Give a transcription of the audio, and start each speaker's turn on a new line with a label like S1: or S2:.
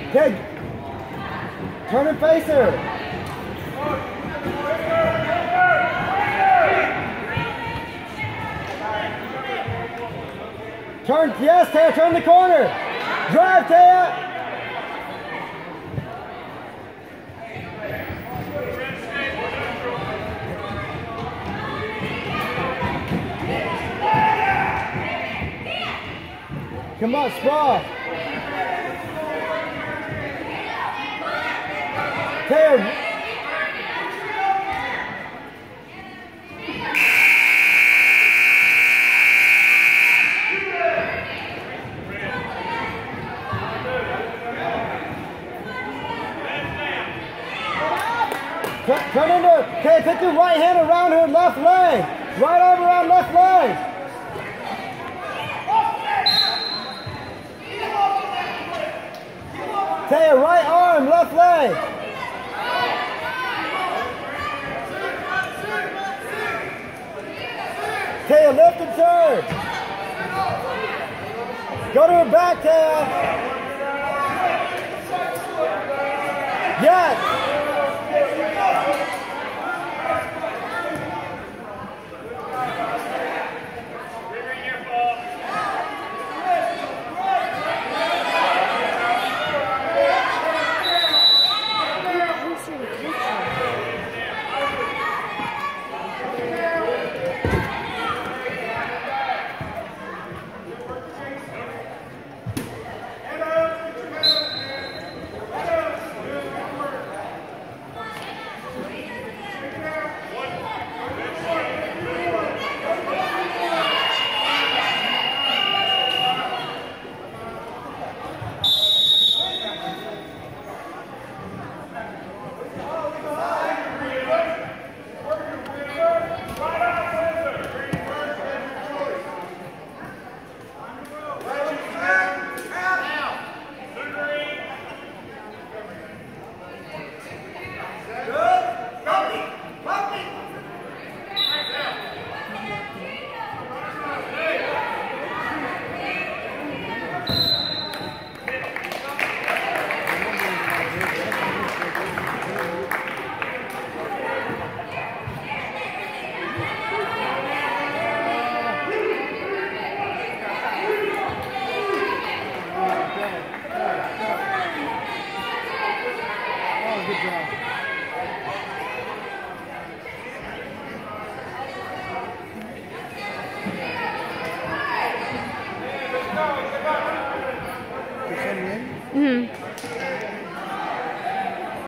S1: Okay. Turn and face her. Turn, yes, Taya, turn the corner. Drive, Taya. Come on, sprawl. Taya. Turn into, okay, put your right hand around her left leg. Right arm around left leg. Taya, right arm, left leg. Taya, lift and turn. Go to her back, Taya. Yes.
S2: Mm-hmm.